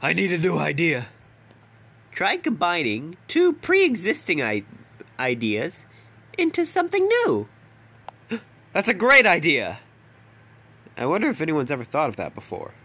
I need a new idea. Try combining two pre-existing ideas into something new. That's a great idea. I wonder if anyone's ever thought of that before.